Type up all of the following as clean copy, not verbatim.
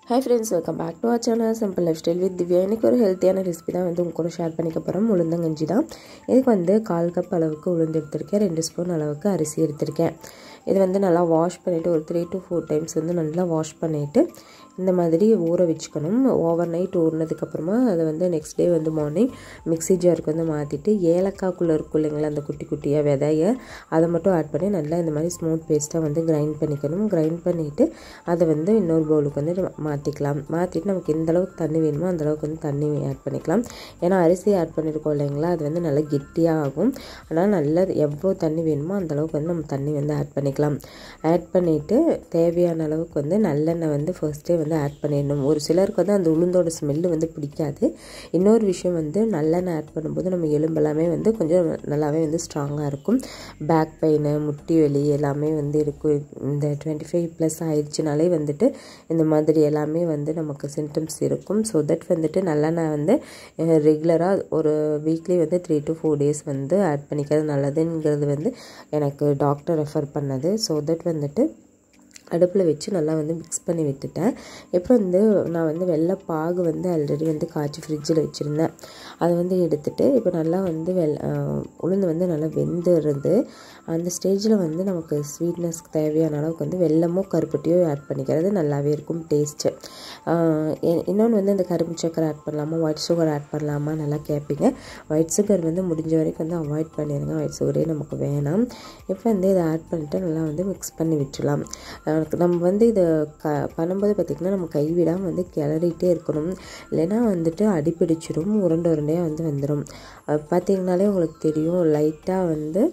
Hi friends, welcome back to our channel Simple Lifestyle with Divya. இன்னைக்கு ஒரு ஹெல்த்தியான recipe தான் வந்து உங்களுக்கு ஷேர் பண்ணிக்க போறோம். உளுந்தங்கஞ்சி தான். இதுக்கு வந்து 1/4 கப் அளவுக்கு உளுந்து எடுத்துர்க்கேன். 2 ஸ்பூன் அளவுக்கு அரிசி எடுத்துர்க்கேன். இது வந்து நல்லா வாஷ் பண்ணிட்டு ஒரு 3 to 4 டைம்ஸ் வந்து நல்லா வாஷ் பண்ணிட்டு இந்த மாதிரி ஊற வெச்சுக்கணும். ஓவர் நைட் ஊறினதுக்கு அப்புறமா அதை வந்து நெக்ஸ்ட் டே வந்து மார்னிங் மிக்ஸி ஜாருக்கு வந்து மாத்திட்டு ஏலக்காய்க்குள்ள இருக்கும் இல்லைங்களா அந்த குட்டி குட்டியா விதைய அதை மட்டும் ஆட் பண்ணி நல்லா இந்த மாதிரி ஸ்மூத் பேஸ்டா வந்து கிரைண்ட் பண்ணிக்கணும். கிரைண்ட் பண்ணிட்டு அதை வந்து இன்னொரு பவுலுக்கு வந்து மாத்திக்கலாம். மாத்திட்டு நமக்கு எந்த அளவுக்கு தண்ணி வேணுமோ அந்த அளவுக்கு வந்து தண்ணி ஆட் பண்ணிக்கலாம். ஏன்னா அரிசி ஆட் பண்ணிருக்கோம் இல்லைங்களா அது வந்து நல்லா கெட்டியா ஆகும். அதனால நல்லா எவ்வளவு தண்ணி வேணுமோ அந்த அளவுக்கு வந்து நம்ம தண்ணி வந்து ஆட் பண்ணிக்கலாம். ஆட் பண்ணிட்டு தேவையான அளவுக்கு வந்து நல்லெண்ணெய் வந்து ஃபர்ஸ்ட் வந்து ஆட் பண்ணிடணும். ஒரு சிலருக்கு வந்து அந்த உளுந்தோட ஸ்மெல் வந்து பிடிக்காது. இன்னொரு விஷயம் வந்து நல்லெண்ணெய் ஆட் பண்ணும்போது நம்ம எலும்பெல்லாமே வந்து கொஞ்சம் நல்லாவே வந்து ஸ்ட்ராங்காக இருக்கும். பேக் பெயின் முட்டி வலி எல்லாமே வந்து இருக்கும். இந்த 25+ ஆயிடுச்சுனாலே வந்துட்டு இந்த மாதிரி எல்லாமே வந்து நமக்கு சிம்டம்ஸ் இருக்கும். ஸோ தட் வந்துட்டு நல்லெண்ணெய் வந்து ரெகுலராக ஒரு வீக்லி வந்து 3 to 4 days வந்து ஆட் பண்ணிக்கிறது நல்லதுங்கிறது வந்து எனக்கு டாக்டர் ரெஃபர் பண்ணது. ஸோ தட் வந்துட்டு அடுப்பில் வச்சு நல்லா வந்து மிக்ஸ் பண்ணி விட்டுட்டேன். இப்போ வந்து நான் வந்து வெள்ளை பாகு வந்து ஆல்ரெடி வந்து காய்ச்சி ஃப்ரிட்ஜில் வச்சுருந்தேன். அதை வந்து எடுத்துகிட்டு இப்போ நல்லா வந்து உளுந்து வந்து நல்லா வெந்துடுது. அந்த ஸ்டேஜில் வந்து நமக்கு ஸ்வீட்னஸ்க்கு தேவையான அளவுக்கு வந்து வெல்லமோ கருப்பட்டியோ ஆட் பண்ணிக்கிறது நல்லாவே இருக்கும் டேஸ்ட்டு. இன்னொன்று வந்து இந்த கரும்பு சக்கரை ஆட் பண்ணலாமா ஒயிட் சுகர் ஆட் பண்ணலாமா நல்லா கேட்பீங்க. ஒயிட் சுகர் வந்து முடிஞ்ச வரைக்கும் வந்து அவாய்ட் பண்ணிடுங்க. ஒயிட் சுகரே நமக்கு வேணாம். இப்போ வந்து இதை ஆட் பண்ணிவிட்டு நல்லா வந்து மிக்ஸ் பண்ணி விட்டுலாம். நம்ம வந்து இதை பண்ணும்போது பார்த்திங்கன்னா நம்ம கைவிடாமல் வந்து கிளறிட்டே இருக்கணும். இல்லைன்னா வந்துட்டு அடிப்பிடிச்சிடும். உருண்டை உருண்டையாக வந்து வந்துடும். பார்த்திங்கனாலே உங்களுக்கு தெரியும் லைட்டாக வந்து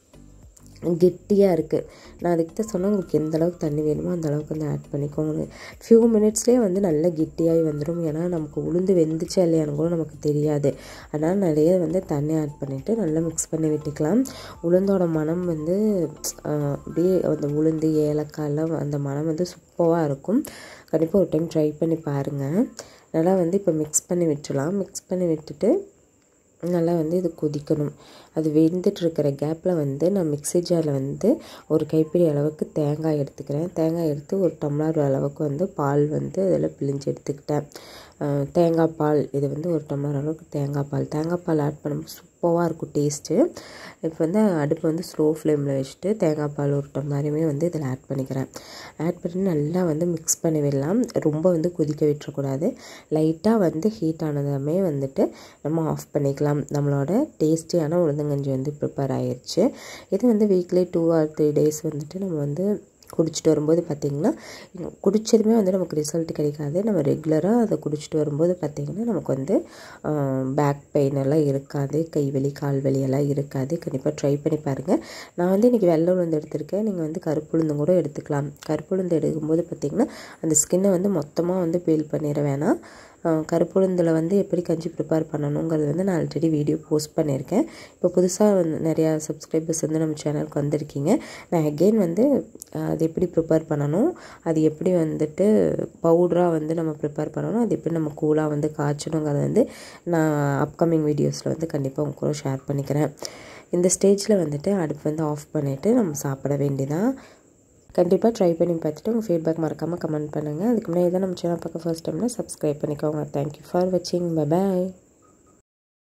கெட்டியாக இருக்குது. நான் அதுக்கு தான் சொன்னால் உங்களுக்கு எந்த அளவுக்கு தண்ணி வேணுமோ அந்த அளவுக்கு வந்து ஆட் பண்ணிக்கோங்க. ஃபியூ மினிட்ஸ்லேயே வந்து நல்லா கெட்டியாகி வந்துடும். ஏன்னா நமக்கு உளுந்து வெந்துச்சா இல்லையான்னு கூட நமக்கு தெரியாது. அதனால் நிறைய வந்து தண்ணி ஆட் பண்ணிவிட்டு நல்லா மிக்ஸ் பண்ணி விட்டுக்கலாம். உளுந்தோட மனம் வந்து அப்படியே அந்த உளுந்து ஏலக்காயெல்லாம் அந்த மனம் வந்து சூப்பராக இருக்கும். கண்டிப்பாக ஒரு டைம் ட்ரை பண்ணி பாருங்கள். நல்லா வந்து இப்போ மிக்ஸ் பண்ணி விட்டுலாம். மிக்ஸ் பண்ணி விட்டுட்டு நல்லா வந்து இது கொதிக்கணும். அது வெந்துட்டுருக்கிற கேப்பில் வந்து நான் மிக்ஸி ஜாரில் வந்து ஒரு கைப்பிடி அளவுக்கு தேங்காய் எடுத்துக்கிறேன். தேங்காய் எடுத்து ஒரு டம்ளர் அளவுக்கு வந்து பால் வந்து அதில் பிழிஞ்சு எடுத்துக்கிட்டேன். தேங்காய் பால் இது வந்து ஒரு டம்ளர் அளவுக்கு தேங்காய் பால் ஆட் பண்ணும்போது சூப்பராக இருக்கும் டேஸ்ட்டு. இப்போ வந்து அடுப்பு வந்து ஸ்லோ ஃப்ளேமில் வச்சுட்டு தேங்காய் பால் ஒரு டம்ளரையுமே வந்து இதில் ஆட் பண்ணிக்கிறேன். ஆட் பண்ணி நல்லா வந்து மிக்ஸ் பண்ணி விடலாம். ரொம்ப வந்து கொதிக்க விட்டுறக்கூடாது. லைட்டாக வந்து ஹீட் ஆனதுமே வந்துட்டு நம்ம ஆஃப் பண்ணிக்கலாம். நம்மளோட டேஸ்டியான உளுந்தங்கஞ்சி வந்து ப்ரிப்பேர் ஆயிடுச்சு. இது வந்து வீக்லி 2 or 3 days வந்துட்டு நம்ம வந்து குடிச்சிட்டு வரும்போது பார்த்திங்கன்னா குடித்ததுமே வந்து நமக்கு ரிசல்ட் கிடைக்காது. நம்ம ரெகுலராக அதை குடிச்சிட்டு வரும்போது பார்த்திங்கன்னா நமக்கு வந்து பேக் பெயின் எல்லாம் இருக்காது. கைவலி கால் வலி எல்லாம் இருக்காது. கண்டிப்பாக ட்ரை பண்ணி பாருங்கள். நான் வந்து இன்றைக்கி வெள்ளை உளுந்து எடுத்திருக்கேன். நீங்கள் வந்து கருப்பு உளுந்து கூட எடுத்துக்கலாம். கருப்பு உளுந்து எடுக்கும்போது பார்த்திங்கன்னா அந்த ஸ்கின்னை வந்து மொத்தமாக வந்து பீல் பண்ணிட வேணாம். கருப்பு உளுந்தில் வந்து எப்படி கஞ்சி ப்ரிப்பேர் பண்ணணுங்கிறது வந்து நான் ஆல்ரெடி வீடியோ போஸ்ட் பண்ணியிருக்கேன். இப்போ புதுசாக வந்து நிறையா சப்ஸ்கிரைபர்ஸ் வந்து நம்ம சேனலுக்கு வந்திருக்கீங்க. நான் அகெயின் வந்து அது எப்படி ப்ரிப்பேர் பண்ணணும், அது எப்படி வந்துட்டு பவுடராக வந்து நம்ம ப்ரிப்பேர் பண்ணணும், அது எப்படி நம்ம கூலாக வந்து காய்ச்சணுங்கிறத வந்து நான் அப்கமிங் வீடியோஸில் வந்து கண்டிப்பாக உங்க கூட ஷேர் பண்ணிக்கிறேன். இந்த ஸ்டேஜில் வந்துட்டு அடுப்பு வந்து ஆஃப் பண்ணிவிட்டு நம்ம சாப்பிட வேண்டியதான். கண்டிப்பாக ட்ரை பண்ணி பார்த்துட்டு உங்கள் ஃபீட்பேக் மறக்காமல் கமெண்ட் பண்ணுங்கள். அதுக்கு முன்னாடி தான் நம்ம சேனல் பார்க்க ஃபர்ஸ்ட் டைம்னா சப்ஸ்கிரைப் பண்ணிக்கோங்க. தேங்க்யூ ஃபார் வாட்சிங். பை பாய்.